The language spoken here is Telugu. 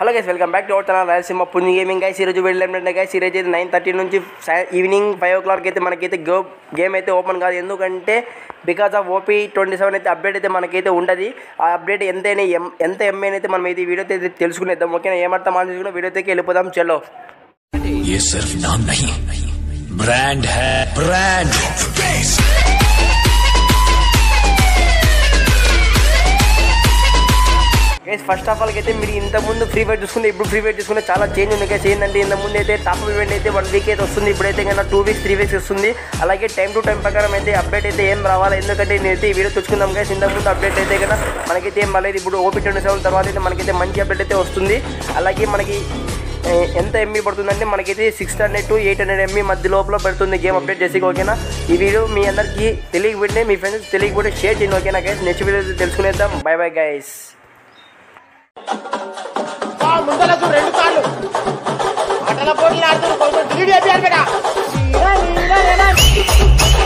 Hello guys, welcome back to our channel Rayalaseema పుంజి గేమింగ్. గైస్ ఈరోజు వెళ్ళినట్టు గైస్ ఈరోజు అయితే 9:30 నుంచి ఈవినింగ్ 5 o'clock అయితే మనకైతే గేమ్ అయితే ఓపెన్ కాదు. ఎందుకంటే బికాస్ ఆఫ్ OP27 అయితే అప్డేట్ అయితే మనకైతే ఉంటుంది. ఆ అప్డేట్ ఎంత ఎంఐ అయితే మనం అయితే వీడియో అయితే తెలుసుకునేద్దాం. ఓకేనా, ఏమర్థం ఆలోచించుకున్న వీడియో అయితే వెళ్ళిపోదాం. చలో. ये सिर्फ नाम नहीं, ब्रांड है, brand. Guys first of all అయితే మీరు ఇంతకుముందు ఫ్రీ ఫైర్ చూసుకుంటే ఇప్పుడు ఫ్రీ ఫైర్ చూసుకుంటే చాలా చేంజ్ ఉంది గైస్. ఏంటంటే ఇంతకుముందు అయితే టాప్ ఈవెంట్ అయితే 1 week అయితే వస్తుంది. ఇప్పుడైతే కన్నా 2 weeks 3 weeks వస్తుంది. అలాగే టైం టు టైం ప్రకారం అయితే అప్డేట్ అయితే ఏం రావాలి. ఎందుకంటే నేనైతే ఈ వీడియో తెచ్చుకుందాం గైస్. ఇంతకుముందు అప్డేట్ అయితే కన్నా మనకైతే ఏం రాలేదు. ఇప్పుడు OP27 తర్వాత అయితే మనకైతే మంచి అప్డేట్ అయితే వస్తుంది. అలాగే మనకి ఎంత ఎంబీ పడుతుందంటే మనకైతే 600 to 800 MB మధ్య లోపల పెడుతుంది గేమ్ అప్డేట్ చేసి. ఓకేనా, ఈ వీడియో మీ అందరికీ తెలియకపోతే మీ ఫ్రెండ్స్ తెలియకపోతే షేర్ చేయండి. ఓకేనా గైస్, నెక్స్ట్ వీడియో తెలుసుకునేద్దాం. Bye bye guys. ముందలకు 2 కార్లు ఆటల పోటీలు ఆడుతున్నారు. కొంచెం టీడీ అయిపోయారు కదా.